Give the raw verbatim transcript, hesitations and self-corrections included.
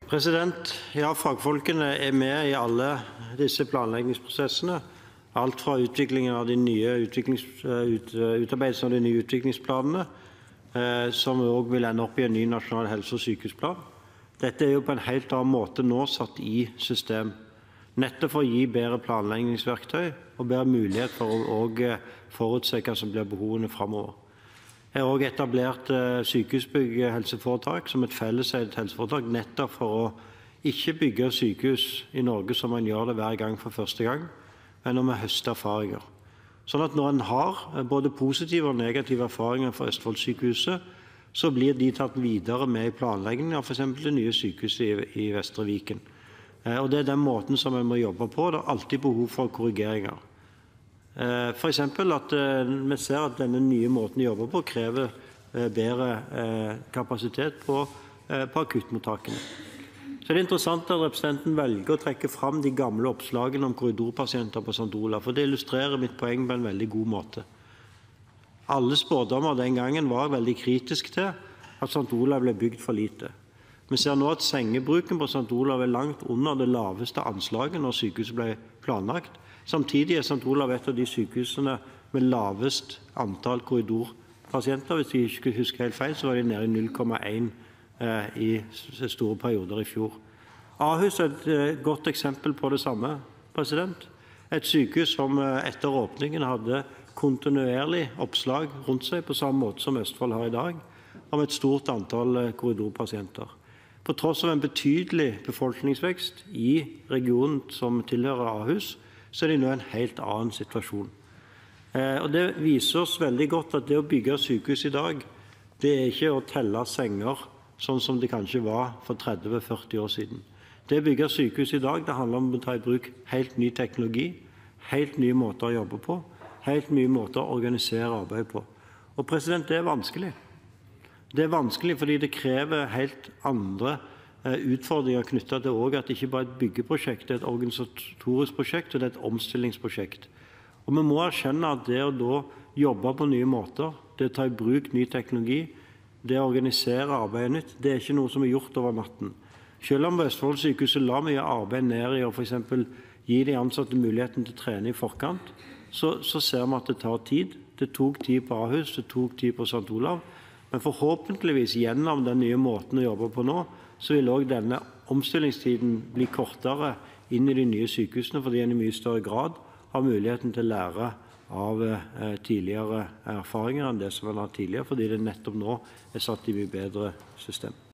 President, ja, Fagfolkene er med i alle disse planleggingsprosessene. Alt fra utviklingen av de nye utviklings, ut, utarbeidelsen av de nye utviklingsplanene, eh, som også vil ende opp i en ny nasjonal helse- og sykehusplan. Dette er jo på en helt annen måte nå satt i system, nettopp for å gi bedre planleggingsverktøy og bedre mulighet for å også forutse hva som blir behovene fremover. Jeg har også etablert Sykehusbygg helseforetak som et felleseid helseforetak, nettopp for å ikke bygge sykehus i Norge som man gjør det hver gang for første gang, men når vi høster erfaringer. Sånn at når en har både positive og negative erfaringer fra Østfold-sykehuset, så blir de tatt videre med i planleggingen av for eksempel det nye sykehuset i, i Vestre Viken. Og det er den måten som vi må jobbe på. Det er alltid behov for korrigeringer. For eksempel at vi ser at denne nye måten å jobbe på krever bedre kapasitet på, på akuttmottakene. Så det er interessant at representanten velger å trekke fram de gamle oppslagene om korridorpasienter på Sankt Olav, for det illustrerer mitt poeng på en veldig god måte. Alle spådommer den gangen var veldig kritiske til at Sankt Olav ble bygd for lite. Vi ser nå at sengebruken på Sankt Olav er langt under det laveste anslaget når sykehuset ble planlagt. Samtidig er Sankt Olav et av de sykehusene med lavest antall korridorpasienter. Hvis jeg ikke husker helt feil, så var de nede i null komma én eh, i store perioder i fjor. Ahus er et eh, godt eksempel på det samme. President. Et sykehus som eh, etter åpningen hadde kontinuerlig oppslag rundt seg, på samme måte som Østfold har i dag, om et stort antall eh, korridorpasienter. På tross av en betydelig befolkningsvekst i regionen som tilhører Ahus, så er det nå en helt annen situasjon. Eh, og Det viser oss veldig godt at det å bygge sykehus i dag, det er ikke å telle senger sånn som det kanskje var for tretti til førti år siden. Det å bygge sykehus i dag, det handler om å ta i bruk helt ny teknologi, helt nye måter å jobbe på, helt nye måter å organisere arbeid på. Og president, det er vanskelig. Det er vanskelig fordi det krever helt andre utfordringer knyttet til også at det ikke bare er et byggeprosjekt, det er et organisatorisk prosjekt og det er et omstillingsprosjekt. Og vi må erkjenne at det å da jobbe på nye måter, det å ta i bruk ny teknologi, det å organisere arbeidet nytt, det er ikke noe som er gjort over natten. Selv om Østfold-sykehuset la mye arbeid ned i å for eksempel gi de ansatte muligheten til å trene i forkant, så, så ser vi at det tar tid. Det tok tid på Ahus, det tok tid på Sankt Olav, men forhåpentligvis gjennom den nye måten å jobbe på nå, så vil også denne omstillingstiden bli kortere inn i de nye sykehusene, fordi en i mye større grad har muligheten til å lære av eh, tidligere erfaringer enn det som man har tidligere, fordi det nettopp nå er satt i mye bedre system.